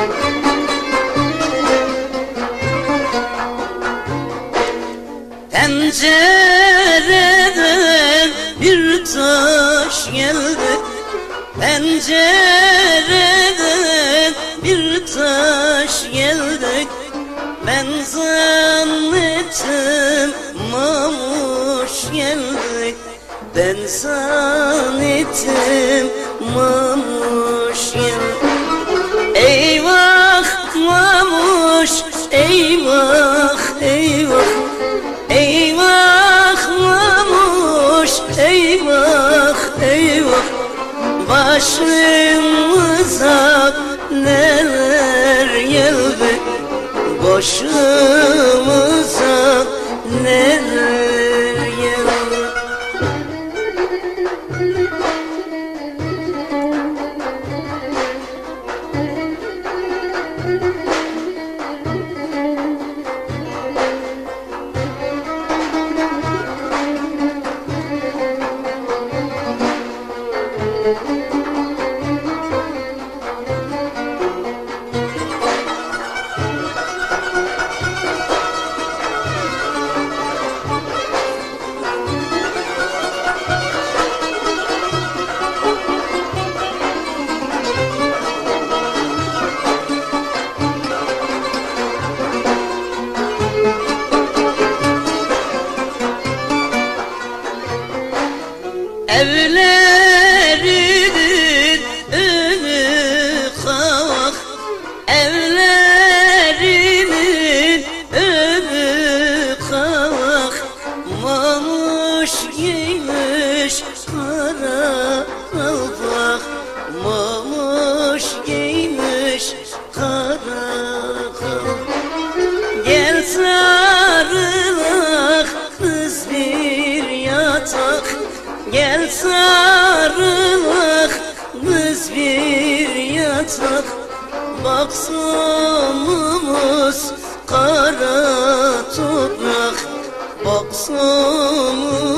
Pencereden bir taş geldi, pencereden bir taş geldi. Ben zannettim mamuş geldi, ben zannettim mamuş geldi. Eyvah mamuş, eyvah eyvah, eyvah mamuş, eyvah eyvah. Başımıza neler geldi, başımıza neler geldi. Evlerinin önü kavak, evlerinin önü kavak. Mamuş giymiş kara kalpak, mamuş giymiş kara kalpak. Gel sarılak kız bir yatak, gel sarılak kız bir yatak. Bak sonumuz kara toprak, bak sonumuz